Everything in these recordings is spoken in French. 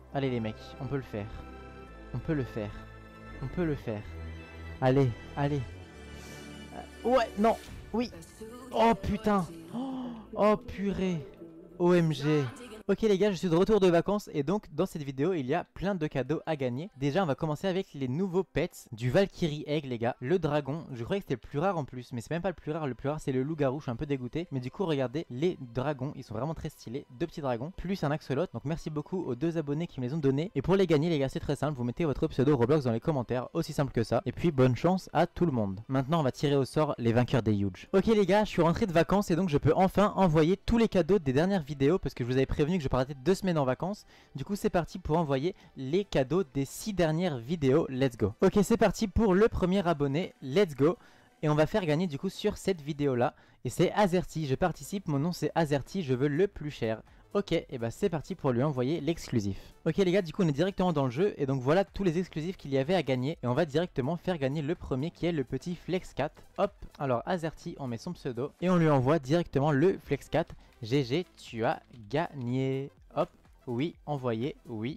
Allez les mecs, on peut le faire. On peut le faire. On peut le faire. Allez, allez. Ouais, non, oui. Oh putain. Oh purée. OMG. Ok les gars, je suis de retour de vacances et donc dans cette vidéo il y a plein de cadeaux à gagner. Déjà on va commencer avec les nouveaux pets du Valkyrie Egg les gars. Le dragon, je croyais que c'était le plus rare en plus, mais c'est même pas le plus rare c'est le loup-garou, je suis un peu dégoûté. Mais du coup regardez les dragons, ils sont vraiment très stylés. Deux petits dragons, plus un axolot. Donc merci beaucoup aux deux abonnés qui me les ont donnés. Et pour les gagner les gars c'est très simple, vous mettez votre pseudo Roblox dans les commentaires, aussi simple que ça. Et puis bonne chance à tout le monde. Maintenant on va tirer au sort les vainqueurs des huge. Ok les gars, je suis rentré de vacances et donc je peux enfin envoyer tous les cadeaux des dernières vidéos parce que je vous avais prévenu que je partais 2 semaines en vacances. Du coup c'est parti pour envoyer les cadeaux des 6 dernières vidéos. Let's go. Ok c'est parti pour le premier abonné. Let's go. Et on va faire gagner du coup sur cette vidéo là. Et c'est Azerty. Je participe. Mon nom c'est Azerty. Je veux le plus cher. Ok, et bah c'est parti pour lui envoyer l'exclusif. Ok les gars, du coup on est directement dans le jeu. Et donc voilà tous les exclusifs qu'il y avait à gagner. Et on va directement faire gagner le premier qui est le petit Flex4. Hop, alors Azerty, on met son pseudo. Et on lui envoie directement le Flex4. GG, tu as gagné. Hop, oui, envoyé, oui.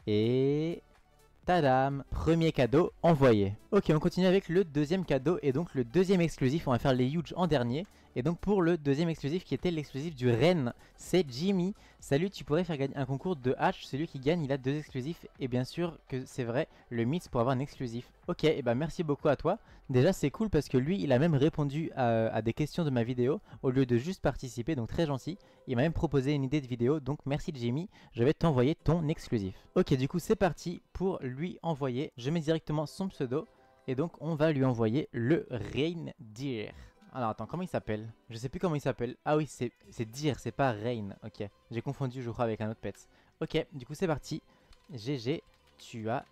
Et... tadam, premier cadeau envoyé. Ok, on continue avec le deuxième cadeau et donc le deuxième exclusif, on va faire les huge en dernier. Et donc pour le deuxième exclusif qui était l'exclusif du Rennes, c'est Jimmy. Salut, tu pourrais faire gagner un concours de hache, celui qui gagne il a 2 exclusifs. Et bien sûr que c'est vrai, le mythe pour avoir un exclusif. Ok, et bah merci beaucoup à toi. Déjà c'est cool parce que lui il a même répondu à des questions de ma vidéo au lieu de juste participer, donc très gentil. Il m'a même proposé une idée de vidéo, donc merci Jimmy, je vais t'envoyer ton exclusif. Ok, du coup c'est parti pour lui envoyer. Je mets directement son pseudo et donc on va lui envoyer le Reindeer. Alors attends, comment il s'appelle? Je sais plus comment il s'appelle. Ah oui, c'est Deer, c'est pas Rain. Ok, j'ai confondu je crois avec un autre pet. Ok, du coup c'est parti. GG, tu as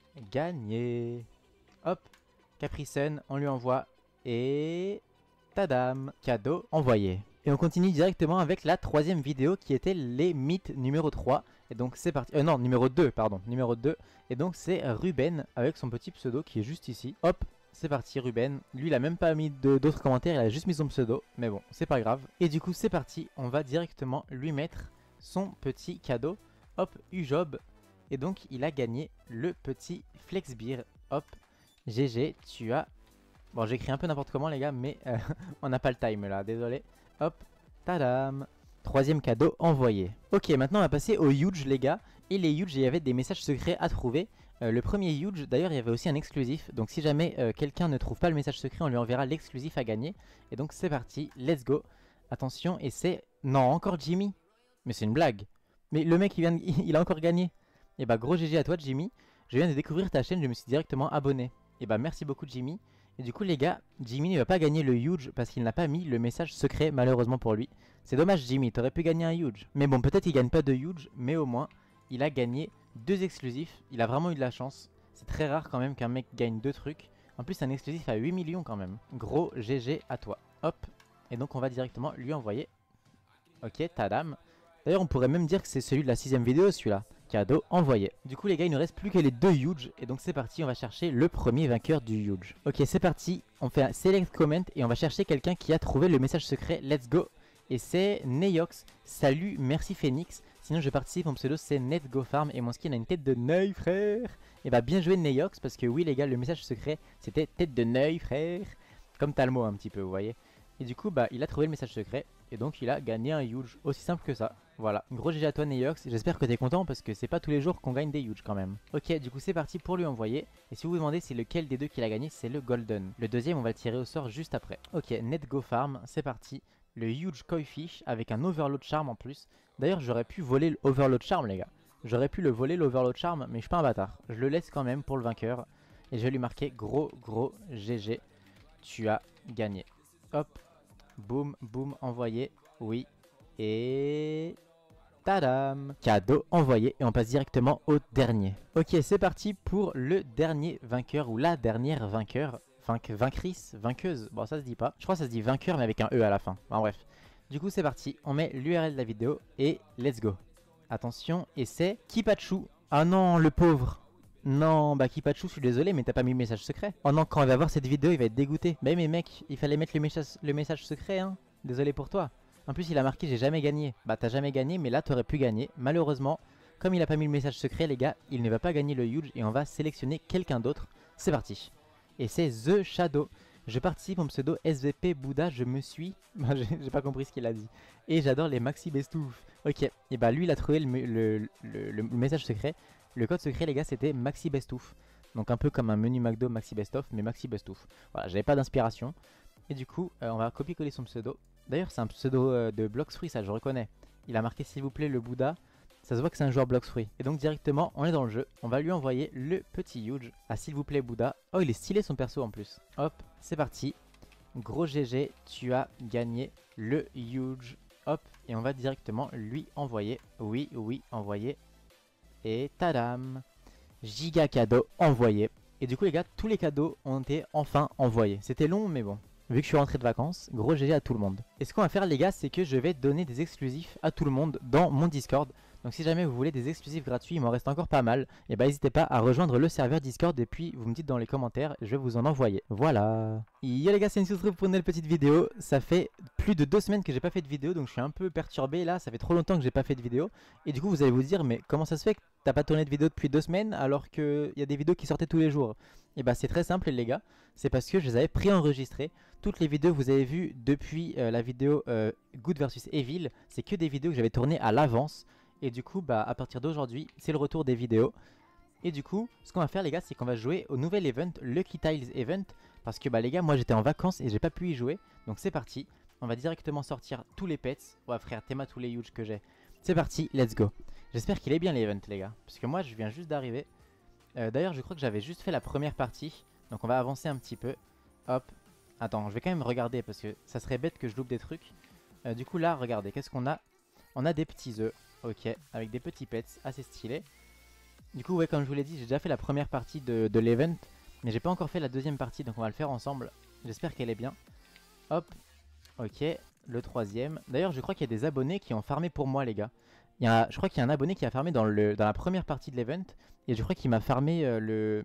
gagné. Hop, Capri Sun, on lui envoie. Et... tadam, cadeau envoyé. Et on continue directement avec la troisième vidéo qui était les mythes numéro 3. Et donc c'est parti. Non, numéro 2, pardon. Numéro 2. Et donc c'est Ruben avec son petit pseudo qui est juste ici. Hop, c'est parti Ruben. Lui il a même pas mis d'autres commentaires, il a juste mis son pseudo. Mais bon, c'est pas grave. Et du coup c'est parti. On va directement lui mettre son petit cadeau. Hop, Ujob. Et donc il a gagné le petit Flexbeer. Hop, GG, tu as... Bon, j'écris un peu n'importe comment les gars, mais on n'a pas le time là, désolé. Hop, tadam. Troisième cadeau envoyé. Ok, maintenant on va passer aux huge les gars. Et les huge, il y avait des messages secrets à trouver. Le premier huge, d'ailleurs il y avait aussi un exclusif. Donc si jamais quelqu'un ne trouve pas le message secret, on lui enverra l'exclusif à gagner. Et donc c'est parti, let's go. Attention, et c'est... Non, encore Jimmy. Mais c'est une blague. Mais le mec il a encore gagné. Et bah gros GG à toi Jimmy. Je viens de découvrir ta chaîne, je me suis directement abonné. Et bah merci beaucoup Jimmy. Et du coup les gars, Jimmy ne va pas gagner le huge parce qu'il n'a pas mis le message secret malheureusement pour lui. C'est dommage Jimmy, t'aurais pu gagner un huge. Mais bon, peut-être il gagne pas de huge, mais au moins il a gagné 2 exclusifs. Il a vraiment eu de la chance. C'est très rare quand même qu'un mec gagne 2 trucs. En plus un exclusif à 8 millions quand même. Gros GG à toi. Hop. Et donc on va directement lui envoyer. Ok, tadam. D'ailleurs on pourrait même dire que c'est celui de la 6ème vidéo celui-là. Cadeau envoyé. Du coup les gars il ne reste plus que les 2 huge. Et donc c'est parti, on va chercher le premier vainqueur du huge. Ok c'est parti, on fait un select comment et on va chercher quelqu'un qui a trouvé le message secret. Let's go. Et c'est Neox. Salut, merci Phoenix. Sinon je participe, mon pseudo c'est NetGoFarm et mon skin a une tête de Neuil frère. Et bah bien joué Neox parce que oui les gars le message secret c'était tête de Neuil frère. Comme Talmo un petit peu vous voyez. Et du coup bah il a trouvé le message secret. Et donc il a gagné un huge, aussi simple que ça. Voilà, gros GG à toi Neox, j'espère que t'es content parce que c'est pas tous les jours qu'on gagne des huge quand même. Ok, du coup c'est parti pour lui envoyer. Et si vous vous demandez c'est lequel des deux qu'il a gagné, c'est le Golden. Le deuxième on va le tirer au sort juste après. Ok, NetGoFarm, c'est parti. Le huge koi fish avec un overload charm en plus. D'ailleurs j'aurais pu voler l'overload charm les gars. J'aurais pu le voler l'overload charm mais je suis pas un bâtard. Je le laisse quand même pour le vainqueur. Et je vais lui marquer gros GG. Tu as gagné. Hop. Boum, boum, envoyé. Oui. Et... tadam! Cadeau envoyé. Et on passe directement au dernier. Ok, c'est parti pour le dernier vainqueur ou la dernière vainqueur. Vainctrice, vainqueuse. Bon, ça se dit pas. Je crois que ça se dit vainqueur mais avec un E à la fin. Enfin, bref. Du coup, c'est parti. On met l'URL de la vidéo et let's go. Attention, et c'est Kipachu. Ah non, le pauvre. Non, bah Kipachu, je suis désolé, mais t'as pas mis le message secret. Oh non, quand il va voir cette vidéo, il va être dégoûté. Bah mais mec, il fallait mettre le message secret, hein. Désolé pour toi. En plus, il a marqué j'ai jamais gagné. Bah t'as jamais gagné, mais là t'aurais pu gagner. Malheureusement, Comme il a pas mis le message secret les gars, il ne va pas gagner le huge et on va sélectionner quelqu'un d'autre. C'est parti. Et c'est The Shadow. Je participe, mon pseudo SVP Bouddha, je me suis... J'ai pas compris ce qu'il a dit. Et j'adore les maxi bestouf. Ok, et bah lui il a trouvé le message secret. Le code secret les gars c'était maxi bestouf. Donc un peu comme un menu McDo maxi bestof mais maxi bestouf. Voilà, j'avais pas d'inspiration. Et du coup on va copier-coller son pseudo. D'ailleurs c'est un pseudo de Bloxfruit, ça je reconnais. Il a marqué s'il vous plaît le Bouddha. Ça se voit que c'est un joueur Bloxfruit. Et donc directement on est dans le jeu. On va lui envoyer le petit huge. Ah s'il vous plaît Bouddha. Oh il est stylé son perso en plus. Hop, c'est parti. Gros GG, tu as gagné le huge. Hop, et on va directement lui envoyer. Oui, envoyer. Et tadam, giga cadeau envoyé. Et du coup les gars, tous les cadeaux ont été enfin envoyés. C'était long mais bon. Vu que je suis rentré de vacances, gros GG à tout le monde. Et ce qu'on va faire les gars, c'est que je vais donner des exclusifs à tout le monde dans mon Discord. Donc si jamais vous voulez des exclusifs gratuits, il m'en reste encore pas mal. Et bah n'hésitez pas à rejoindre le serveur Discord et puis vous me dites dans les commentaires, je vais vous en envoyer. Voilà. Yo les gars, c'est une pour une nouvelle petite vidéo. Ça fait plus de 2 semaines que j'ai pas fait de vidéo, donc je suis un peu perturbé là. Ça fait trop longtemps que j'ai pas fait de vidéo. Et du coup vous allez vous dire, mais comment ça se fait que t'as pas tourné de vidéo depuis 2 semaines alors qu'il y a des vidéos qui sortaient tous les jours? Et bah c'est très simple les gars, c'est parce que je les avais préenregistrées. Toutes les vidéos que vous avez vues depuis la vidéo Good vs Evil, c'est que des vidéos que j'avais tournées à l'avance. Et du coup, bah, à partir d'aujourd'hui, c'est le retour des vidéos. Et du coup, ce qu'on va faire les gars, c'est qu'on va jouer au nouvel event, Lucky Tiles Event. Parce que bah les gars, moi j'étais en vacances et j'ai pas pu y jouer. Donc c'est parti, on va directement sortir tous les pets. Ouais frère, t'es tous les huge que j'ai. C'est parti, let's go. J'espère qu'il est bien l'event les gars. Parce que moi je viens juste d'arriver. D'ailleurs je crois que j'avais juste fait la première partie. Donc on va avancer un petit peu. Hop. Attends, je vais quand même regarder parce que ça serait bête que je loupe des trucs. Du coup là, regardez, qu'est-ce qu'on a? On a des petits œufs. Ok, avec des petits pets assez stylés. Du coup, ouais, comme je vous l'ai dit, j'ai déjà fait la première partie de l'event. Mais j'ai pas encore fait la deuxième partie, donc on va le faire ensemble. J'espère qu'elle est bien. Hop, ok, le troisième. D'ailleurs, je crois qu'il y a des abonnés qui ont farmé pour moi, les gars. Je crois qu'il y a un abonné qui a farmé dans la première partie de l'event. Et je crois qu'il m'a farmé le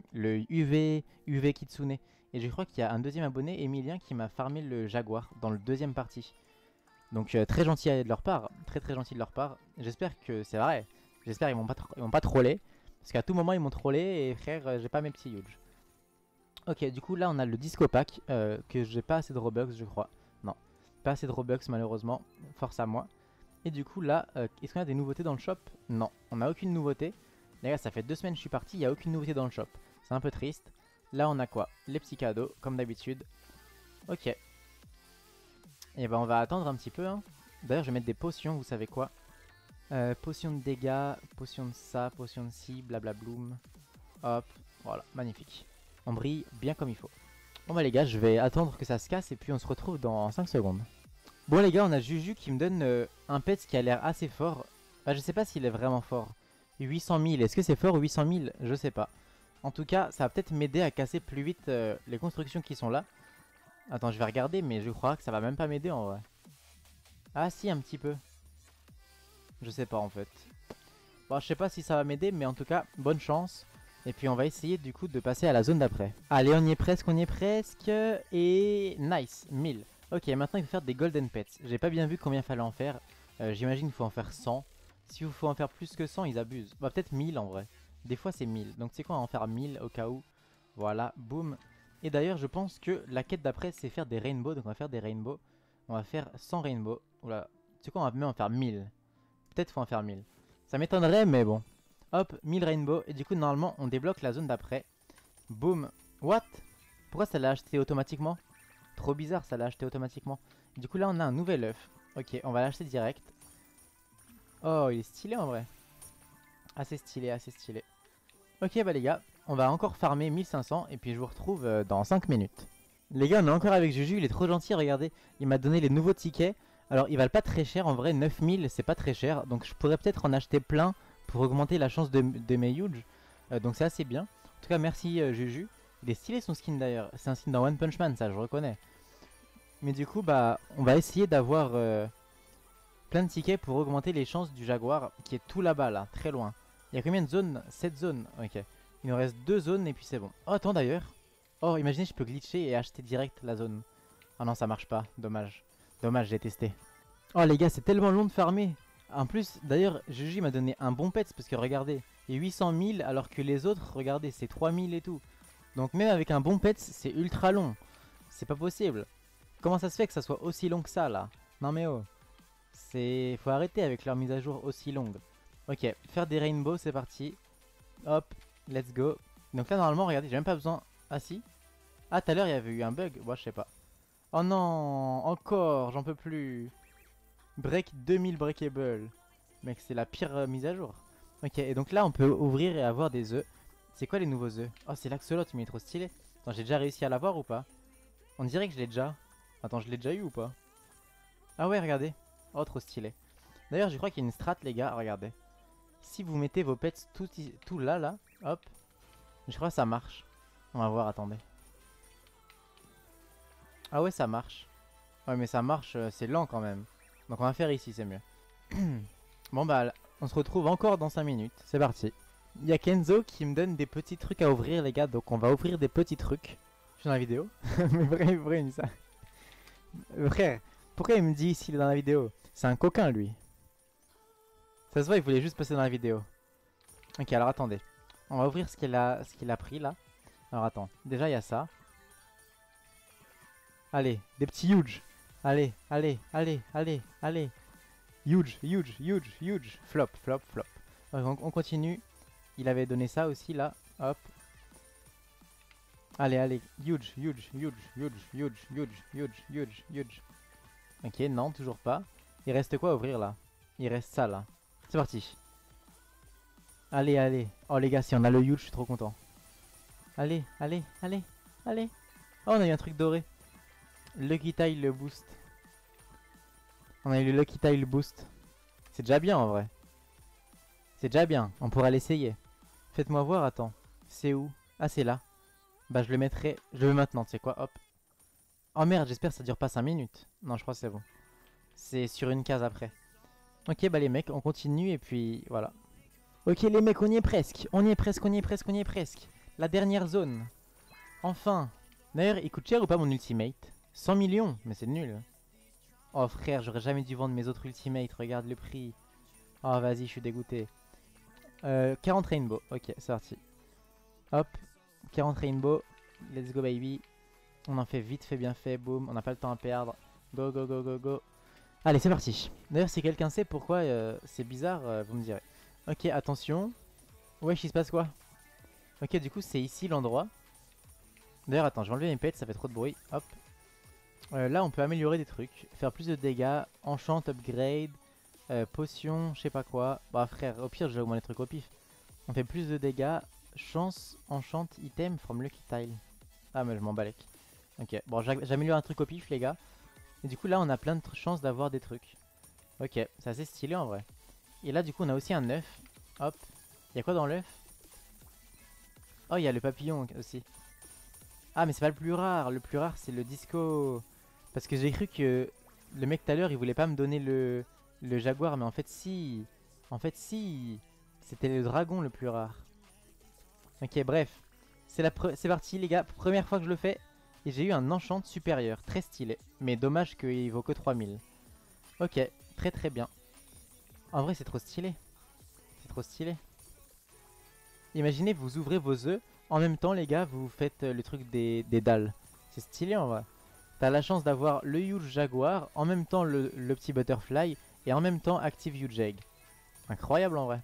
UV Kitsune. Et je crois qu'il y a un deuxième abonné, Emilien, qui m'a farmé le Jaguar dans le deuxième partie. Donc très gentil de leur part, très gentil de leur part. J'espère que c'est vrai. J'espère qu'ils m'ont pas trollé. Parce qu'à tout moment ils m'ont trollé et frère j'ai pas mes petits huge. Ok, du coup là on a le disco pack que j'ai pas assez de Robux je crois. Non, pas assez de Robux malheureusement, force à moi. Et du coup là, est-ce qu'on a des nouveautés dans le shop? Non, on n'a aucune nouveauté. Les gars, ça fait 2 semaines que je suis parti, il n'y a aucune nouveauté dans le shop. C'est un peu triste. Là on a quoi? Les petits cadeaux comme d'habitude. Ok. Et bah on va attendre un petit peu hein. D'ailleurs je vais mettre des potions, vous savez quoi. Potion de dégâts, potion de ça, potion de ci, blablabloum. Hop, voilà, magnifique. On brille bien comme il faut. Bon bah les gars, je vais attendre que ça se casse et puis on se retrouve dans 5 secondes. Bon les gars, on a Juju qui me donne un pet qui a l'air assez fort. Bah je sais pas s'il est vraiment fort. 800 000, est-ce que c'est fort ou 800 000? Je sais pas. En tout cas, ça va peut-être m'aider à casser plus vite les constructions qui sont là. Attends, je vais regarder, mais je crois que ça va même pas m'aider en vrai. Ah si, un petit peu. Je sais pas en fait. Bon, je sais pas si ça va m'aider, mais en tout cas, bonne chance. Et puis on va essayer du coup de passer à la zone d'après. Allez, on y est presque, on y est presque. Et nice, 1000. Ok, maintenant il faut faire des golden pets. J'ai pas bien vu combien il fallait en faire. J'imagine qu'il faut en faire 100. Si il faut en faire plus que 100, ils abusent. Bah peut-être 1000 en vrai. Des fois c'est 1000. Donc c'est quoi, on va en faire 1000 au cas où. Voilà, boum. Et d'ailleurs, je pense que la quête d'après, c'est faire des rainbows. Donc on va faire des rainbows. On va faire 100 rainbows. Oula, tu sais quoi, on va même en faire 1000. Peut-être faut en faire 1000. Ça m'étonnerait, mais bon. Hop, 1000 rainbows. Et du coup, normalement, on débloque la zone d'après. Boum. What? Pourquoi ça l'a acheté automatiquement? Trop bizarre, ça l'a acheté automatiquement. Du coup, là, on a un nouvel œuf. Ok, on va l'acheter direct. Oh, il est stylé en vrai. Assez stylé, assez stylé. Ok, bah les gars, on va encore farmer 1500. Et puis, je vous retrouve dans 5 minutes. Les gars, on est encore avec Juju. Il est trop gentil, regardez. Il m'a donné les nouveaux tickets. Alors ils valent pas très cher en vrai, 9000 c'est pas très cher. Donc je pourrais peut-être en acheter plein pour augmenter la chance de mes huge. Donc c'est assez bien. En tout cas merci Juju. Il est stylé son skin d'ailleurs. C'est un skin dans One Punch Man, ça je reconnais. Mais du coup bah on va essayer d'avoir plein de tickets pour augmenter les chances du Jaguar qui est tout là-bas là, très loin. Il y a combien de zones? 7 zones, ok. Il nous reste 2 zones et puis c'est bon. Oh attends d'ailleurs. Oh imaginez je peux glitcher et acheter direct la zone. Ah non ça marche pas, dommage. Dommage, j'ai testé. Oh les gars, c'est tellement long de farmer. En plus, d'ailleurs, Juju m'a donné un bon pet parce que regardez, il y a 800 000 alors que les autres, regardez, c'est 3000 et tout. Donc même avec un bon pet, c'est ultra long. C'est pas possible. Comment ça se fait que ça soit aussi long que ça là? Non mais oh. Faut arrêter avec leur mise à jour aussi longue. Ok, faire des rainbows, c'est parti. Hop, let's go. Donc là normalement, regardez, j'ai même pas besoin... Ah si. Ah, tout à l'heure il y avait eu un bug. Moi, je sais pas. Oh non, encore, j'en peux plus. Break 2000 breakable. Mec, c'est la pire mise à jour. Ok, et donc là, on peut ouvrir et avoir des œufs. C'est quoi les nouveaux œufs? Oh, c'est l'axolot, mais il est trop stylé. Attends, j'ai déjà réussi à l'avoir ou pas? On dirait que je l'ai déjà. Attends, je l'ai déjà eu ou pas? Ah ouais, regardez. Oh, trop stylé. D'ailleurs, je crois qu'il y a une strat, les gars. Regardez. Si vous mettez vos pets tout là, là, hop. Je crois que ça marche. On va voir, attendez. Ah ouais, ça marche. Ouais, mais ça marche, c'est lent quand même. Donc on va faire ici, c'est mieux. Bon bah, on se retrouve encore dans 5 minutes. C'est parti. Il y a Kenzo qui me donne des petits trucs à ouvrir, les gars. Donc on va ouvrir des petits trucs. Je suis dans la vidéo. Mais vrai, il dit ça. Frère, pourquoi il me dit s'il est dans la vidéo? C'est un coquin, lui. Ça se voit, il voulait juste passer dans la vidéo. Ok, alors attendez. On va ouvrir ce qu'il a pris, là. Alors attends. Déjà, il y a ça. Allez, des petits huge. Allez, allez, allez, allez, allez. Huge, huge, huge, huge. Flop, flop, flop. Donc on continue. Il avait donné ça aussi là. Hop. Allez, allez. Huge, huge, huge, huge, huge, huge, huge, huge, huge. Ok, non, toujours pas. Il reste quoi à ouvrir là? Il reste ça là. C'est parti. Allez, allez. Oh les gars, si on a le huge, je suis trop content. Allez, allez, allez, allez. Oh, on a eu un truc doré. Lucky Tile boost. On a eu le Lucky Tile boost. C'est déjà bien en vrai. C'est déjà bien. On pourra l'essayer. Faites-moi voir, attends. C'est où? Ah, c'est là. Bah, je le mettrai. Je le veux maintenant, tu sais quoi? Hop. Oh merde, j'espère que ça dure pas 5 minutes. Non, je crois que c'est bon. C'est sur une case après. Ok, bah les mecs, on continue et puis voilà. Ok, les mecs, on y est presque. On y est presque, on y est presque, on y est presque. La dernière zone. Enfin. D'ailleurs, il coûte cher ou pas mon ultimate? 100 millions, mais c'est nul. Oh frère, j'aurais jamais dû vendre mes autres ultimates, regarde le prix. Oh vas-y, je suis dégoûté. 40 rainbow, ok, c'est parti. Hop, 40 rainbow, let's go baby. On en fait vite fait, bien fait, boum, on n'a pas le temps à perdre. Go, go, go, go, go. Allez, c'est parti. D'ailleurs, si quelqu'un sait pourquoi c'est bizarre, vous me direz. Ok, attention. Wesh, il se passe quoi? Ok, du coup, c'est ici l'endroit. D'ailleurs, attends, je vais enlever mes pets, ça fait trop de bruit. Hop. Là, on peut améliorer des trucs, faire plus de dégâts, enchant, upgrade, potion, je sais pas quoi. Bah frère, au pire, j'ai au moins les trucs au pif. On fait plus de dégâts, chance, enchant, item from Lucky Tile. Ah, mais je m'en balèque. Ok, bon, j'améliore un truc au pif, les gars. Et du coup, là, on a plein de chances d'avoir des trucs. Ok, c'est assez stylé en vrai. Et là, du coup, on a aussi un œuf. Hop. Il y a quoi dans l'œuf? Oh, il y a le papillon aussi. Ah, mais c'est pas le plus rare. Le plus rare, c'est le disco. Parce que j'ai cru que le mec tout à l'heure, il voulait pas me donner le jaguar. Mais en fait, si. En fait, si. C'était le dragon le plus rare. Ok, bref. C'est parti, les gars. Première fois que je le fais. Et j'ai eu un enchant supérieur. Très stylé. Mais dommage qu'il vaut que 3000. Ok, très très bien. En vrai, c'est trop stylé. C'est trop stylé. Imaginez, vous ouvrez vos œufs. En même temps, les gars, vous faites le truc des dalles. C'est stylé en vrai. T'as la chance d'avoir le huge jaguar, en même temps le petit butterfly, et en même temps active huge egg. Incroyable en vrai.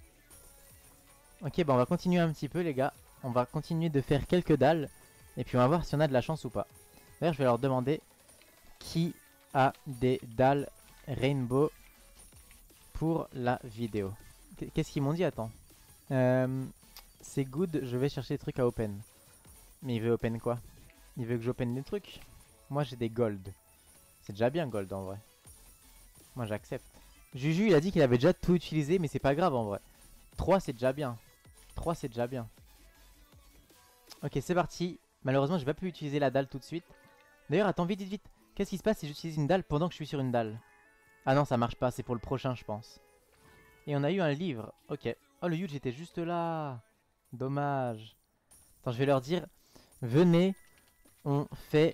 Ok, bah on va continuer un petit peu les gars. On va continuer de faire quelques dalles, et puis on va voir si on a de la chance ou pas. D'ailleurs, je vais leur demander qui a des dalles rainbow pour la vidéo. Qu'est-ce qu'ils m'ont dit? Attends. C'est good, je vais chercher des trucs à open. Mais il veut open quoi? Il veut que j'open des trucs? Moi j'ai des gold. C'est déjà bien gold en vrai. Moi j'accepte. Juju il a dit qu'il avait déjà tout utilisé mais c'est pas grave en vrai. 3 c'est déjà bien. 3 c'est déjà bien. Ok c'est parti. Malheureusement j'ai pas pu utiliser la dalle tout de suite. D'ailleurs attends vite vite vite. Qu'est-ce qui se passe si j'utilise une dalle pendant que je suis sur une dalle? Ah non ça marche pas, c'est pour le prochain je pense. Et on a eu un livre. Ok. Oh le huge était juste là. Dommage. Attends je vais leur dire. Venez, on fait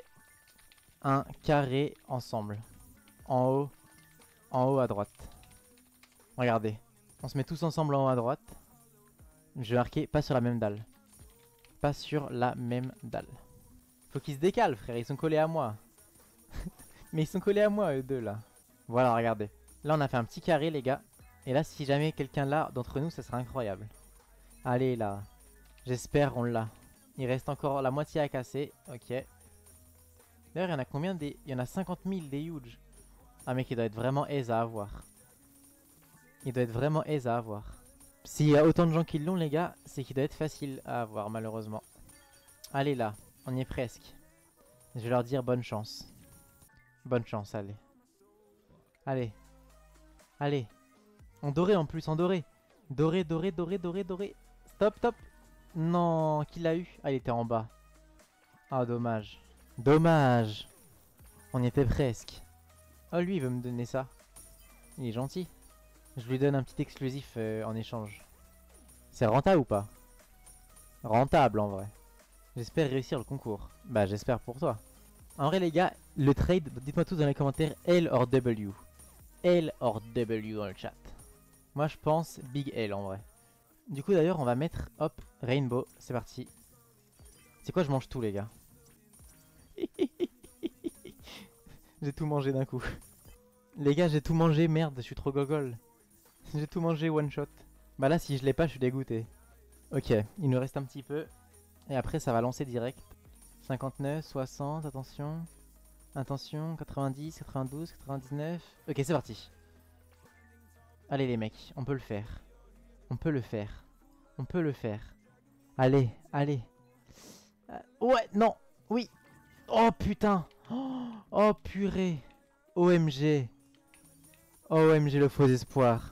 un carré ensemble. En haut à droite. Regardez. On se met tous ensemble en haut à droite. Je vais marquer pas sur la même dalle. Pas sur la même dalle. Faut qu'ils se décalent, frère. Ils sont collés à moi. Mais ils sont collés à moi, eux deux, là. Voilà, regardez. Là, on a fait un petit carré, les gars. Et là, si jamais quelqu'un l'a d'entre nous, ça serait incroyable. Allez, là. J'espère on l'a. Il reste encore la moitié à casser. Ok. D'ailleurs, il y en a combien des... Il y en a 50 000 des huge. Ah, mec, il doit être vraiment aise à avoir. Il doit être vraiment aise à avoir. S'il y a autant de gens qui l'ont, les gars, c'est qu'il doit être facile à avoir, malheureusement. Allez, là. On y est presque. Je vais leur dire bonne chance. Bonne chance, allez. Allez. Allez. En doré en plus, en doré. Doré, doré, doré, doré, doré. Stop, stop. Non, qui l'a eu? Ah, il était en bas. Ah, dommage. Dommage. On y était presque. Oh, lui, il veut me donner ça. Il est gentil. Je lui donne un petit exclusif en échange. C'est rentable ou pas? Rentable, en vrai. J'espère réussir le concours. Bah, j'espère pour toi. En vrai, les gars, le trade, dites-moi tous dans les commentaires L or W. L or W dans le chat. Moi, je pense Big L en vrai. Du coup, d'ailleurs, on va mettre, hop, Rainbow. C'est parti. C'est quoi, je mange tout, les gars. J'ai tout mangé d'un coup. Les gars, j'ai tout mangé, merde, je suis trop gogol. J'ai tout mangé one shot. Bah là, si je l'ai pas, je suis dégoûté. Ok, il nous reste un petit peu. Et après, ça va lancer direct. 59, 60, attention. Attention, 90, 92, 99. Ok, c'est parti. Allez les mecs, on peut le faire. On peut le faire. On peut le faire. Allez, allez. Ouais, non, oui. Oh putain. Oh purée. OMG. OMG le faux espoir.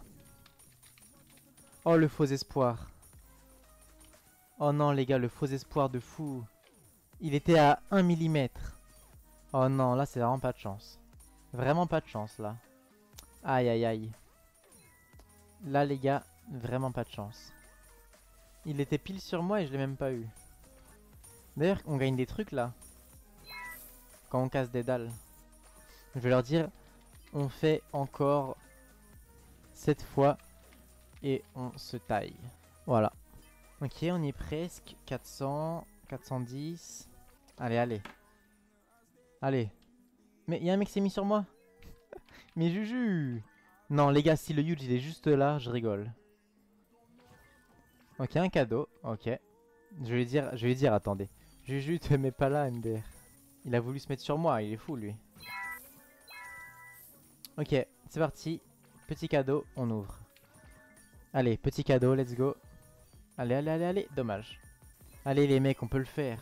Oh le faux espoir. Oh non les gars, le faux espoir de fou. Il était à 1 millimètre. Oh non, là c'est vraiment pas de chance. Vraiment pas de chance là. Aïe aïe aïe. Là les gars, vraiment pas de chance. Il était pile sur moi et je l'ai même pas eu. D'ailleurs, on gagne des trucs là. Quand on casse des dalles. Je vais leur dire, on fait encore 7 fois et on se taille. Voilà. Ok, on y est presque. 400, 410. Allez, allez. Allez. Mais il y a un mec qui s'est mis sur moi. Mais Juju. Non, les gars, si le huge il est juste là, je rigole. Ok, un cadeau. Ok. Je vais lui dire, attendez. Juju, te mets pas là, MDR. Il a voulu se mettre sur moi, il est fou, lui. Ok, c'est parti. Petit cadeau, on ouvre. Allez, petit cadeau, let's go. Allez, allez, allez, allez. Dommage. Allez, les mecs, on peut le faire.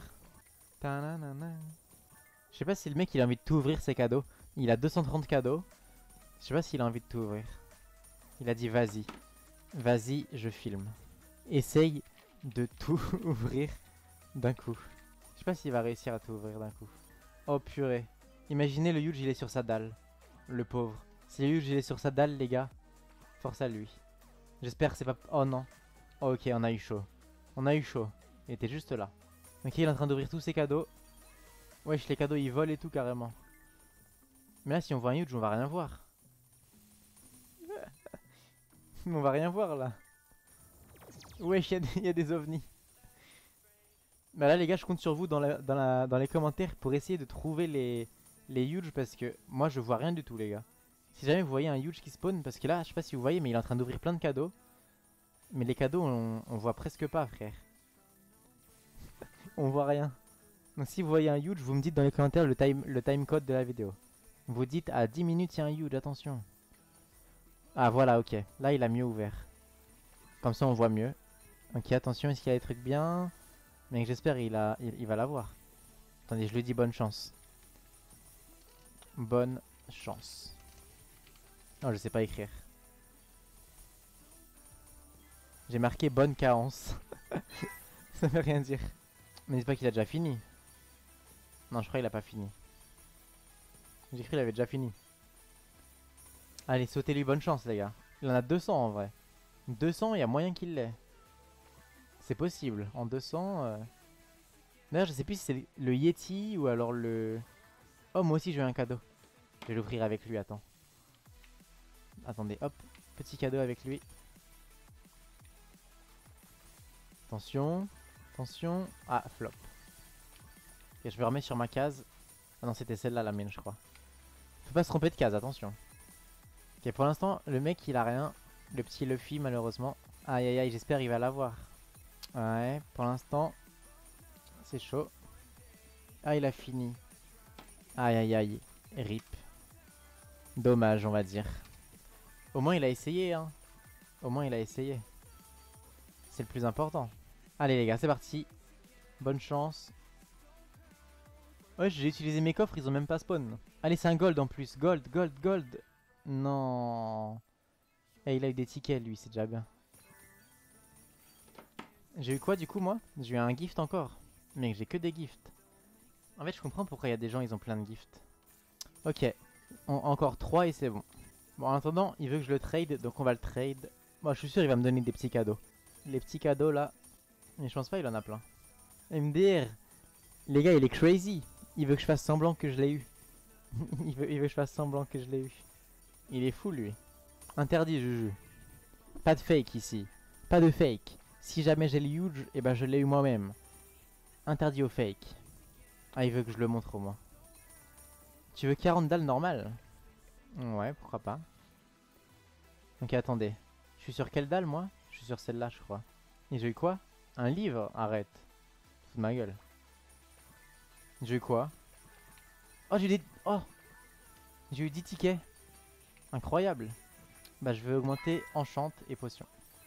Je sais pas si le mec, il a envie de tout ouvrir, ses cadeaux. Il a 230 cadeaux. Je sais pas s'il a envie de tout ouvrir. Il a dit, vas-y. Vas-y, je filme. Essaye de tout ouvrir d'un coup. Je sais pas s'il va réussir à tout ouvrir d'un coup. Oh purée. Imaginez le huge il est sur sa dalle. Le pauvre. Si le huge il est sur sa dalle les gars. Force à lui. J'espère que c'est pas... Oh non. Oh, ok on a eu chaud. On a eu chaud. Il était juste là. Ok il est en train d'ouvrir tous ses cadeaux. Wesh les cadeaux ils volent et tout carrément. Mais là si on voit un huge on va rien voir. On va rien voir là. Wesh il y a des ovnis. Bah là les gars je compte sur vous dans les commentaires pour essayer de trouver les huge parce que moi je vois rien du tout les gars. Si jamais vous voyez un huge qui spawn, parce que là je sais pas si vous voyez mais il est en train d'ouvrir plein de cadeaux. Mais les cadeaux on voit presque pas frère. On voit rien. Donc si vous voyez un huge vous me dites dans les commentaires le time code de la vidéo. Vous dites à 10 minutes il y a un huge, attention. Ah voilà ok, là il a mieux ouvert. Comme ça on voit mieux. Ok attention est-ce qu'il y a des trucs bien? Mais j'espère il va l'avoir. Attendez, je lui dis bonne chance. Bonne chance. Non, je sais pas écrire. J'ai marqué bonne carence. Ça veut rien dire. Mais c'est pas qu'il a déjà fini. Non, je crois qu'il a pas fini. J'ai cru qu'il avait déjà fini. Allez, sautez-lui bonne chance, les gars. Il en a 200 en vrai. 200, il y a moyen qu'il l'ait. C'est possible. En 200... D'ailleurs, je sais plus si c'est le Yeti ou alors le... Oh, moi aussi, j'ai eu un cadeau. Je vais l'ouvrir avec lui, attends. Attendez, hop. Petit cadeau avec lui. Attention. Attention. Ah, flop. Ok, je me remets sur ma case. Ah non, c'était celle-là la mienne, je crois. Faut pas se tromper de case, attention. Ok, pour l'instant, le mec il a rien. Le petit Luffy, malheureusement. Aïe aïe aïe, j'espère il va l'avoir. Ouais, pour l'instant, c'est chaud. Ah, il a fini. Aïe aïe aïe. RIP. Dommage, on va dire. Au moins, il a essayé, hein. Au moins, il a essayé. C'est le plus important. Allez, les gars, c'est parti. Bonne chance. Ouais, j'ai utilisé mes coffres, ils ont même pas spawn. Allez, c'est un gold en plus. Gold, gold, gold. Non. Et il a eu des tickets, lui, c'est déjà bien. J'ai eu quoi, du coup, moi? J'ai eu un gift encore. Mec, j'ai que des gifts. En fait, je comprends pourquoi il y a des gens, ils ont plein de gifts. Ok. Encore 3 et c'est bon. Bon, en attendant, il veut que je le trade, donc on va le trade. Moi, je suis sûr il va me donner des petits cadeaux. Les petits cadeaux, là. Mais je pense pas, il en a plein. MDR. Les gars, il est crazy. Il veut que je fasse semblant que je l'ai eu. il veut que je fasse semblant que je l'ai eu. Il est fou, lui. Interdit, Juju. Pas de fake ici. Pas de fake. Si jamais j'ai le huge, eh ben je l'ai eu moi-même. Interdit au fake. Ah, il veut que je le montre au moins. Tu veux 40 dalles normal? Ouais, pourquoi pas. Ok, attendez. Je suis sur quelle dalle, moi? Je suis sur celle-là, je crois. Et j'ai eu quoi? Un livre? Arrête. Fous de ma gueule. J'ai eu quoi? Oh, j'ai eu des... Oh! J'ai eu 10 tickets. Incroyable. Bah, je vais augmenter enchant et potion.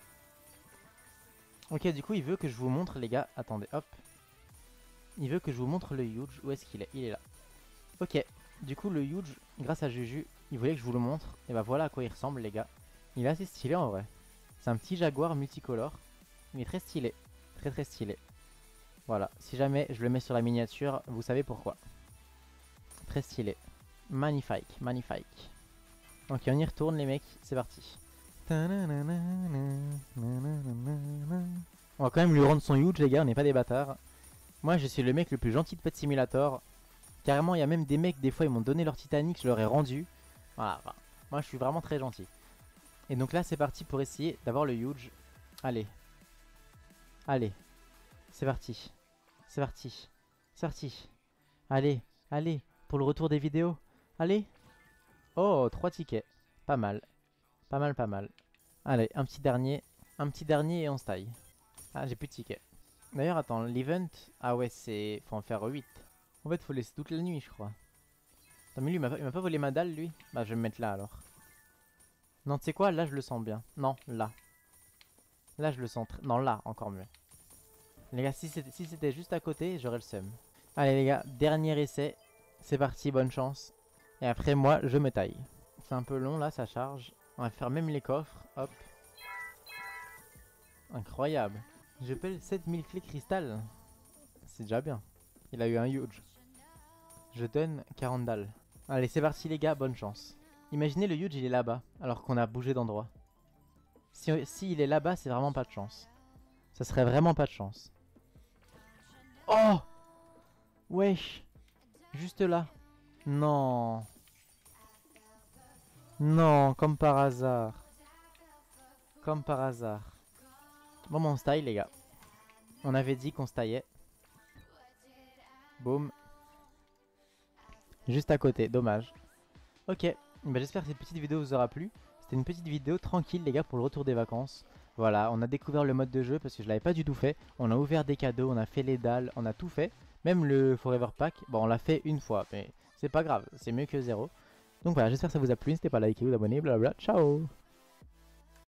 Ok, du coup, il veut que je vous montre, les gars. Attendez, hop. Il veut que je vous montre le huge. Où est-ce qu'il est? Il est là. Ok. Du coup, le huge, grâce à Juju, il voulait que je vous le montre. Et bah voilà à quoi il ressemble, les gars. Il est assez stylé en vrai. C'est un petit jaguar multicolore. Il est très stylé. Très très stylé. Voilà. Si jamais je le mets sur la miniature, vous savez pourquoi. Très stylé. Magnifique. Magnifique. Ok, on y retourne, les mecs. C'est parti. On va quand même lui rendre son huge, les gars. On n'est pas des bâtards. Moi, je suis le mec le plus gentil de Pet Simulator. Carrément, il y a même des mecs, des fois, ils m'ont donné leur Titanic, je leur ai rendu. Voilà, enfin, moi, je suis vraiment très gentil. Et donc là, c'est parti pour essayer d'avoir le huge. Allez. Allez. C'est parti. C'est parti. C'est parti. Allez. Allez. Pour le retour des vidéos. Allez. Oh, 3 tickets. Pas mal. Pas mal, pas mal. Allez, un petit dernier. Un petit dernier et on se taille. Ah, j'ai plus de tickets. D'ailleurs, attends, l'event... Ah ouais, c'est... Faut en faire 8. En fait, faut laisser toute la nuit, je crois. Attends, mais lui, il m'a pas volé ma dalle, lui. Bah, je vais me mettre là, alors. Non, tu sais quoi? Là, je le sens bien. Non, là. Là, je le sens... Non, là, encore mieux. Les gars, si c'était juste à côté, j'aurais le seum. Allez, les gars, dernier essai. C'est parti, bonne chance. Et après, moi, je me taille. C'est un peu long, là, ça charge. On va faire même les coffres. Hop. Incroyable. Je pèle 7000 clés cristal. C'est déjà bien. Il a eu un huge. Je donne 40 dalles. Allez, c'est parti les gars, bonne chance. Imaginez le huge, il est là-bas, alors qu'on a bougé d'endroit. Si il est là-bas, c'est vraiment pas de chance. Ça serait vraiment pas de chance. Oh! Wesh! Juste là. Non. Non, comme par hasard. Comme par hasard. Bon, on se taille les gars. On avait dit qu'on se taillait. Boum. Juste à côté, dommage. Ok, bah, j'espère que cette petite vidéo vous aura plu. C'était une petite vidéo tranquille les gars pour le retour des vacances. Voilà, on a découvert le mode de jeu parce que je l'avais pas du tout fait. On a ouvert des cadeaux, on a fait les dalles, on a tout fait. Même le Forever Pack, bon on l'a fait une fois, mais c'est pas grave, c'est mieux que zéro. Donc voilà, j'espère que ça vous a plu, n'hésitez pas à liker, vous abonner, blablabla, ciao.